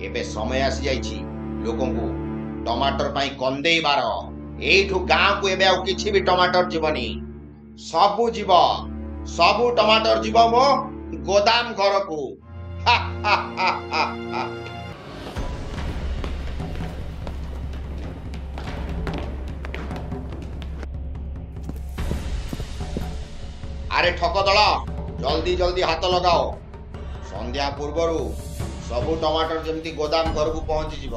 एबे समय आसी जाइछि लोकंकु टमाटर पाई कंदेइबार। एठु गाँ को एबे आउ किछि भी टमाटर जीवनी, सबु जीव, सबु टमाटर जीव मो गोदाम घर को। हा हा हा हा हा। अरे ठक दल, जल्दी जल्दी हाथ लगाओ, संध्या पूर्वरु सबु टमाटर जेमती गोदाम घर को पहुंची जीव।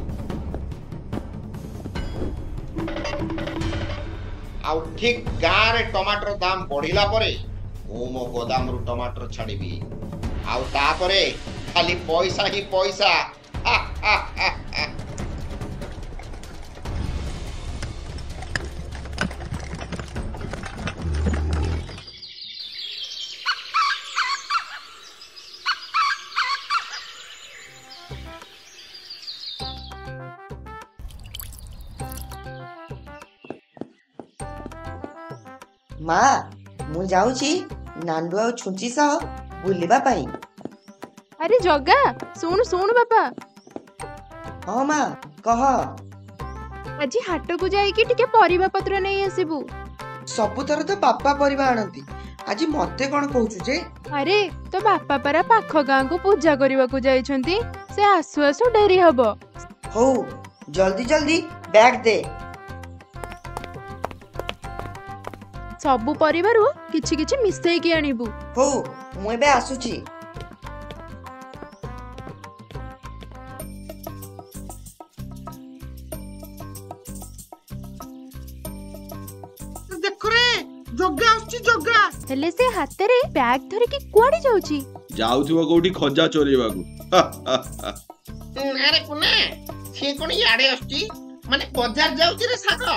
आउ ठीक गाँ रे टमाटर दाम बढ़िला परे मु मो गोदाम रु टमाटर छाड़ीबी। आउ तापरे खाली पैसा ही पैसा। हा हा हा हा। माँ मु जाऊची नांडू आ छुंची सह बुलिबा पाई। अरे जगा सुन सुन बापा, हाँ माँ कह। आज हाट को जाइकी टिके परिबा पत्र नहीं आसीबू। सबुथर तो बापा परिबा आनती, आज मते कौन कहूचु जे? अरे तो बापा परा पाख गाँ को पूजा करने को जाइछंती, से आसु आसु डेरी हबो। हो जल्दी जल्दी बैग दे। सबु परिवारु किछि किछि मिसई के आनिबू। हो मु एबे आसुची। देखो रे जग्गा आछी जग्गा। हेले से हाथे रे बैग धरि के कुआडी जाउची? जाउथिबो कोठी खजा चोरेबाकू। अरे कुना से कोन याडे आछी, माने बाजार जाउची रे साग।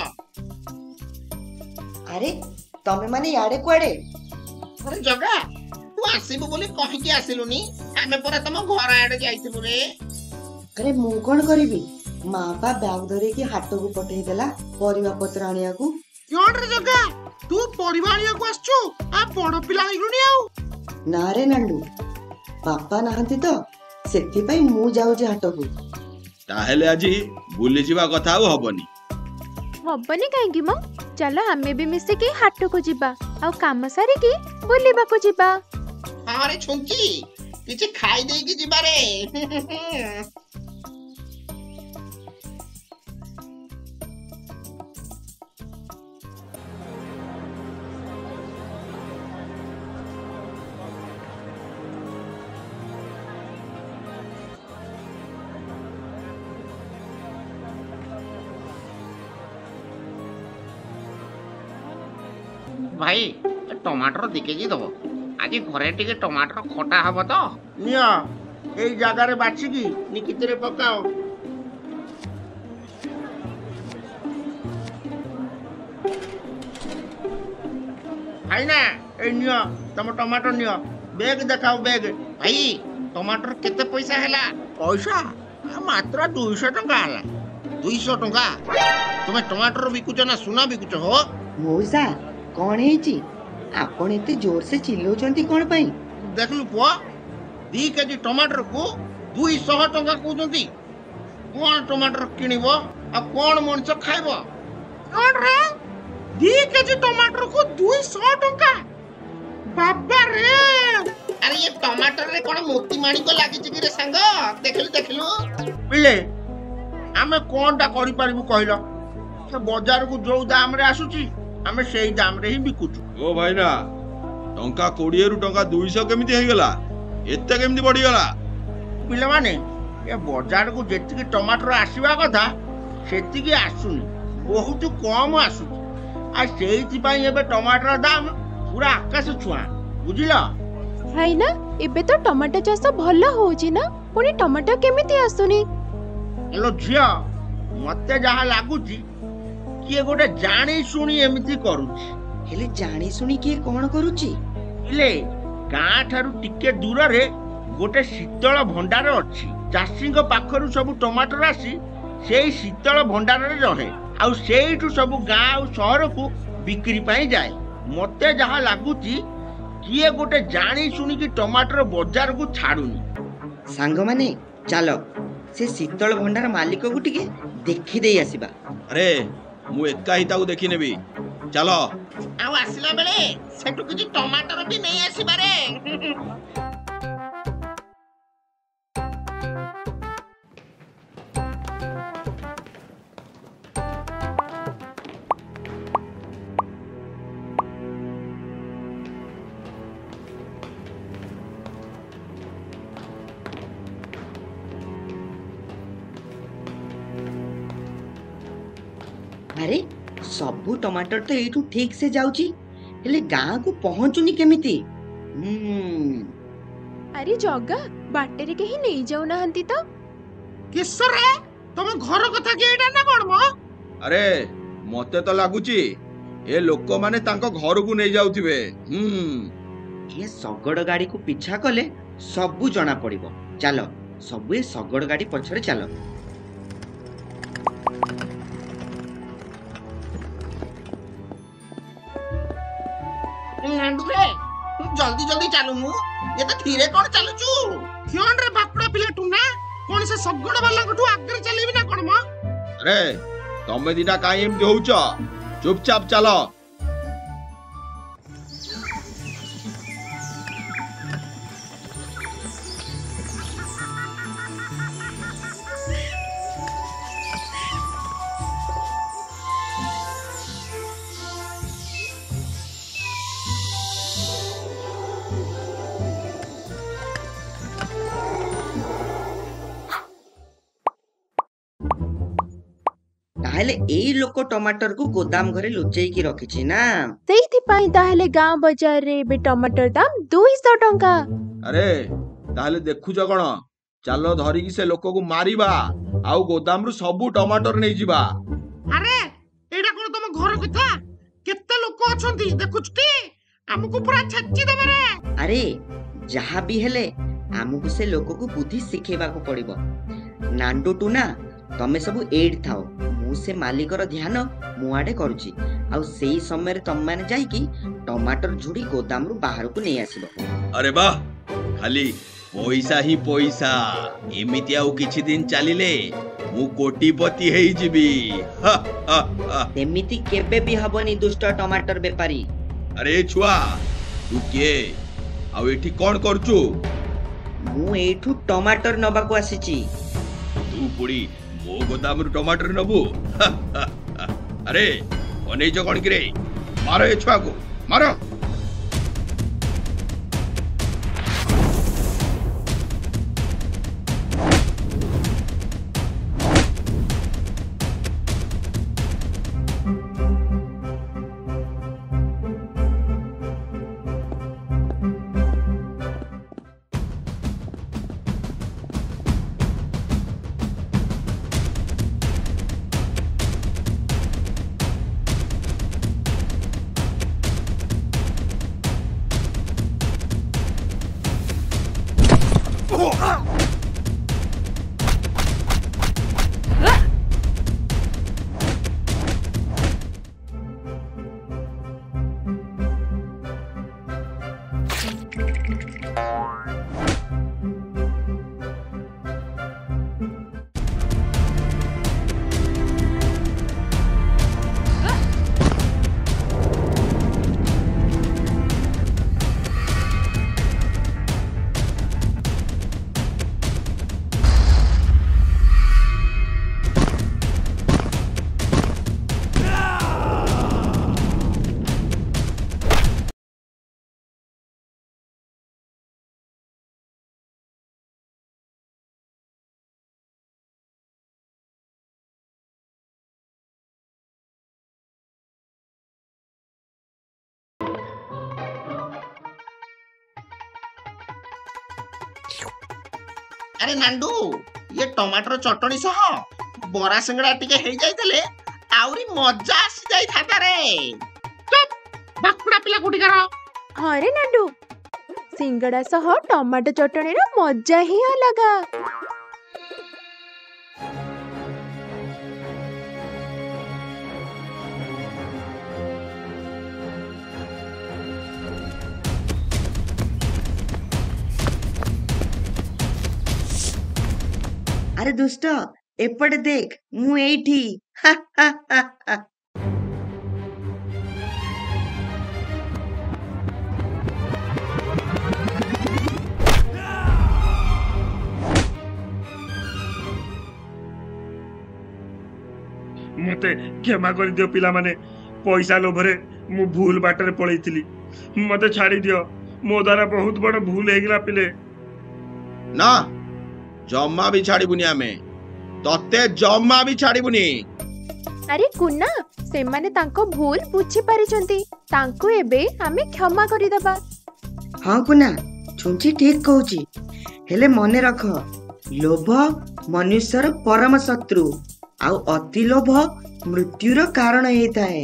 अरे तमे माने याडे कुआडे? अरे जग्गा तू आसीबू बोली कहि के आसिलुनी, आमे परा तम घर आडे जाइतिबू रे। अरे मु कोन करिबी, माँ बा बैग धरे की हाट को पठेई देला परिवा पत्र आनिया को। योड रे जग्गा तू परिवा आनिया को आछू, आ बड़ पिला हिलुनी आउ। ना रे नांडू, बापा नाहंती तो सेति पई मु जाउची हाट को। ताहेले आजी बुली जिबा कथा ଆଉ हबनी। हबनी काहेकि म? चलो हमें भी मिसे के हाट को जिबा, आ काम सारी की बुलिबा को जिबा। हां रे छुंची, किछि खाई देई की जिबा रे। भाई टमाटर दिके जी दबो, आज घरे टिके टमाटर खटा हबो तो निया एई जागा रे बाछि की निकितरे पकाओ। भाई ना ए निया तम टमाटर निया, बैग देखाओ बैग। भाई टमाटर केते पैसा हैला? पैसा मात्र 200 टंका हैला। 200 टंका? तुमे टमाटर बिकुछ ना सुना बिकुछ हो? मौसा कौन है आपण एते जोर से चिल्लौचंती कोन पई? देखलु पुआ 2 केजी टमाटर को 200 टंका कहउचंती। कोन टमाटर किनिबो आ कोन मनस खाइबो? कोन रे 2 केजी टमाटर को 200 टंका? बाबा रे! अरे ये टमाटर रे कोन मोती माणी को लागि छि रे संग? देखलु पिले आमे कोनटा करि परिबु कहलो? से बाजार को जो दाम रे आसुची आमे सेही दाम रे ही बिकुचु। ओ भाईना टंका 20 रु टंका 200 केमिति हे गेला? एते केमिति बढ़ी गेला? पिले माने ये बाजार को जेतिकी टमाटर आसीबा कथा सेतिकी आसुनी, बहुत कम आसुची। आ सेहिति पई एबे टमाटर दाम पूरा आकाश छुआ, बुझिला? हाय ना एबे तो टमाटर चाष भलो होउची ना, पुनी टमाटर केमिति आसुनी? हेलो झिया, मते जहा लागुची किए गोटे जानी सुनी एमिति करूची। हेले जानी सुनी किए कोन करूची? इले गाँ ठारू टिके दूर रे गोटे शीतल भंडार अछि। चाषी पाखरु सब टमाटर आसी सेई शीतल भंडार रे रहे, आउ सेइठु सब गाँ आ शहर को बिक्री पाई जाए। मते जहा लागुची किए गोटे जानी सुनी कि टमाटर बाजार को छाड़ुनी। सांग माने चलो से शीतल भंडार मालिक को टिके देखी देई आसीबा। अरे मु एका ही ताऊ देखी नेबी चलो। ଆଉ ଆସିଲା ବେଳେ ସେଠୁ କିଛି ଟମାଟର ବି ନେଇ ଆସିବାରେ। अरे सबू टमाटर तो एठू ठीक से जाउची हेले गाँ को पहुंचुनी केमिति। अरे जगा बाटेरे कहीं नहीं जाऊ नाहंती तो କିଶୋରେ ତମ ଘର କଥା କି ଏଇଟା ନା କଣ ମ? अरे मते तो लागुची ए लोक माने तांको घर को नहीं जाउथिबे। ये शगड़ गाड़ी को पीछा कले सबू जना पड़िबो। चलो सबू ए शगड़ गाड़ी पछरे चलो। ନାଣ୍ଡୁରେ ଜଲ୍ଦି ଜଲ୍ଦି ଚାଲୁନୁ। ଏତେ ଧୀରେ କଣ ଚାଲୁଛୁ? କିଅଣ ରେ ବାପଡା ପିଲାଟୁ ନା କଣ ସେ ଶଗଡ଼ ବାଲାଙ୍କଠୁ ଆଗରେ ଚାଲିବି ନା କଣ ମ? अरे तमे दिना काई एमती होउछ चुपचाप चलो। ताहले एई लोक टमाटर को गोदाम घरे लुचेई की रखिछि ना। ସେଇଥିପାଇଁ ତାହେଲେ ଗାଁ ବଜାରରେ ଏବେ ଟମାଟର ଦାମ 200 ଟଙ୍କା। अरे ताहले देखुछ कण चलो धरिकी से लोक को मारिबा आउ गोदाम रु सबु टमाटर नहीं जिबा। ଆରେ ଏଇଟା କଣ ତମ ଘର କଥା? କେତେ ଲୋକ ଅଛନ୍ତି ଦେଖୁଛୁ ଟି? ଆମକୁ ପୁରା ଛେଚି ଦେବେ ରେ। अरे जहा भी हेले आमको से लोक को बुद्धि सिखेबा को पड़िबो। नांडू टू ना तमे सब एड थाओ मु से मालिकर ध्यान मुआडे करूची आउ सेई समय रे तम माने जाई की टमाटर झुड़ी गोदाम रु बाहर को नहीं आसीबो। अरे वाह खाली पैसा ही पैसा एमिति आउ किछि दिन चलिले मु कोटिपति हेई जिबी। तेमिति केबे भी हबनी दुष्ट टमाटर बेपारी। अरे छुआ तू के आउ एठी कोन करचू? मु एठू टमाटर नबा को आसीची। तू पुड़ी मो गोदाम रु टमाटर नबू? अरे अनेज कोन कि रे मारो ए छुआ को मारो। अरे नांडू ये टमाटर चटणी सह बरा सिंगड़ा टिके हेई जाइतले आउरी मजा आसी जाई थाता रे। चुप बाकुड़ा पिला गुडी करा। हाँ रे नांडू सिंगड़ा सह टमाटो चटणीर मजा ही अलगा। ଆରେ ଦୁଷ୍ଟ ଏପଟେ ଦେଖ ମୁଁ ଏଇଠି। ହା, ହା, ହା, ହା। मते क्षमा कर दियो पिला माने पैसा लोभरे मु भूल बाटरे पळैतिली मते छाड़ी दियो मो द्वारा बहुत बड़ भूल हेगला पिले ना जम्मा भी छाड़बुनी आमे तते जम्मा भी छाड़बुनी। अरे कुना सेमाने तांको भूल बुझी पारिचंती तांको एबे आमे क्षमा करि दबा। हाँ कुना छुंची ठीक कहूची हेले मने रख लोभ मनुष्यर परम शत्रु आउ अति लोभ मृत्युर कारण हेताए।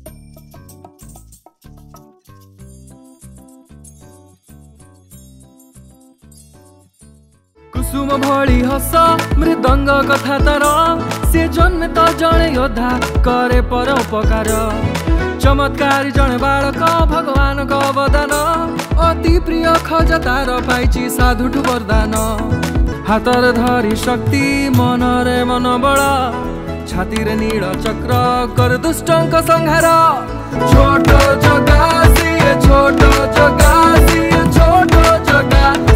कुसुम भଳି हस मृदंग कथा तर से जन्मे त जणे योद्धा करे परोपकार चमत्कारी जणे बालक भगवान को अवदान अति प्रिय खजतार पाइची साधुठु वरदान हातर धरी शक्ति मनरे मन बल छातीरे नील चक्र कर दुष्टंक संहार छोट जगा सिए छोट जगा सिए छोट जगा